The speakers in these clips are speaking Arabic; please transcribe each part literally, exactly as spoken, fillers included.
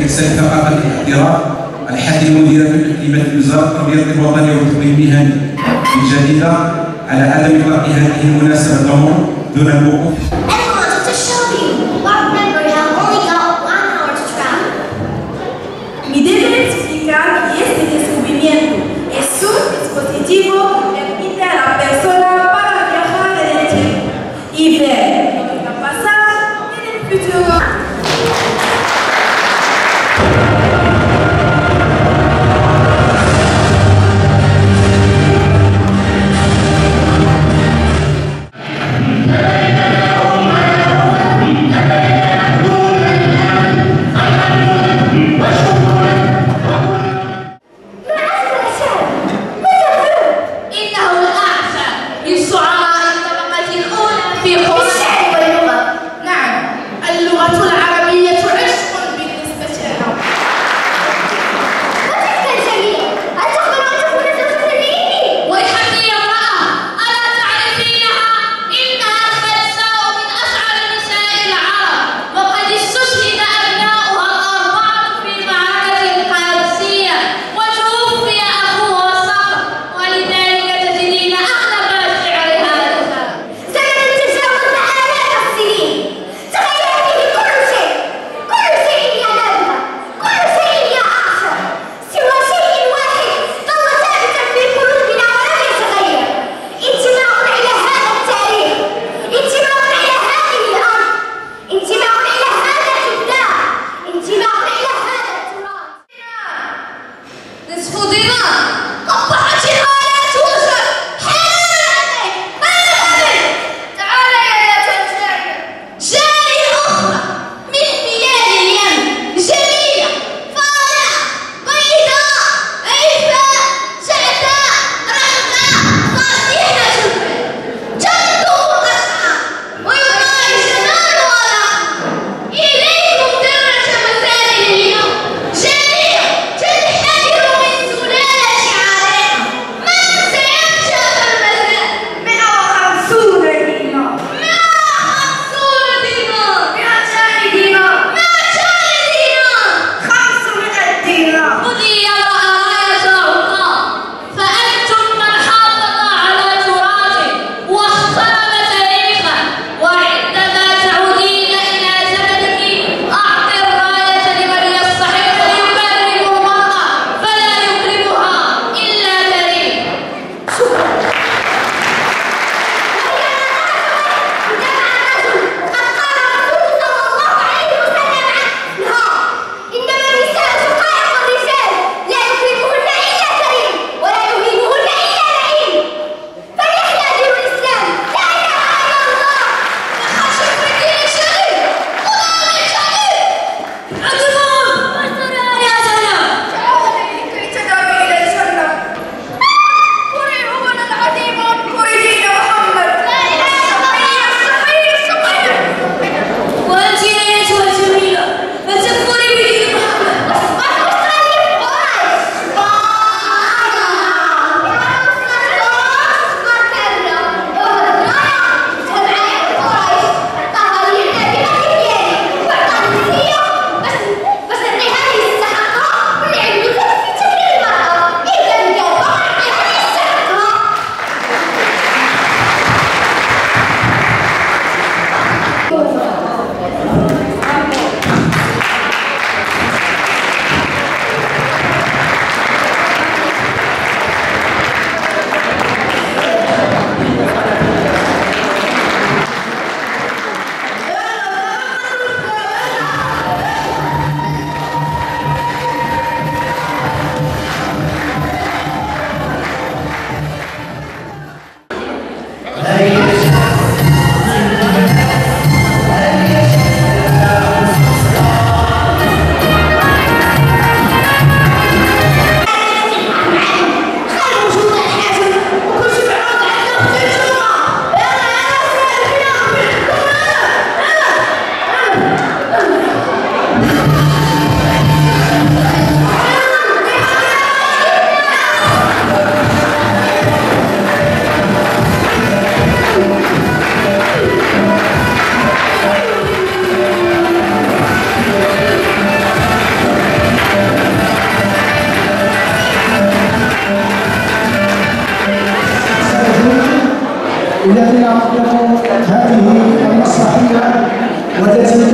كتساهم ثقافه الاحتراف. الحادي المديره كلمه وزاره التربيه الوطنيه والتطوير المهني الجديده على عدم اطلاق هذه المناسبه الامر دون الوقوف. Mi debe explicar que este descubrimiento es un dispositivo que permite a la persona para viajar en el tiempo y ver lo que va a pasar en el futuro. اللغة العربية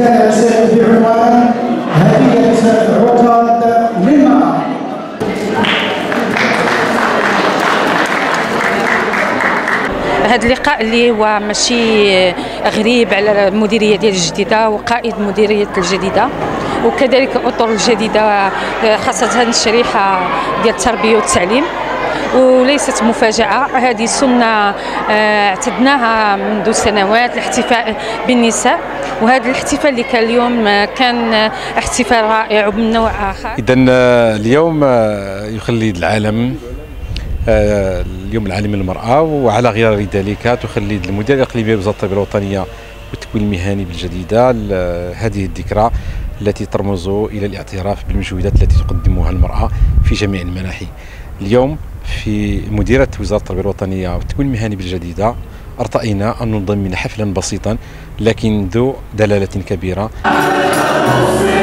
رسالة رسالة بعنوان هدية عقاد للمرأة. هذا اللقاء اللي هو ماشي غريب على المديريه ديال الجديده وقائد مديريه الجديده وكذلك اطر الجديده، خاصه الشريحه ديال التربيه والتعليم، وليست مفاجاه. هذه سنه اعتدناها منذ سنوات، الاحتفاء بالنساء، وهذا الاحتفال اللي كان اليوم كان احتفال رائع ومن نوع اخر. اذا اليوم يخلد العالم اليوم العالمي للمرأة، وعلى غرار ذلك تخلد المديرية الإقليمية لوزارة التربية الوطنية والتكوين المهني بالجديدة هذه الذكرى التي ترمز إلى الاعتراف بالمجهودات التي تقدمها المرأة في جميع المناحي. اليوم في مديرية وزارة التربية الوطنية والتكوين المهني بالجديدة ارتأينا أن ننظم حفلا بسيطا لكن ذو دلالة كبيرة.